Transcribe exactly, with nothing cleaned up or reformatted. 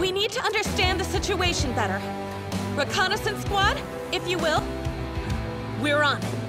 We need to understand the situation better. Reconnaissance squad, if you will. We're on it.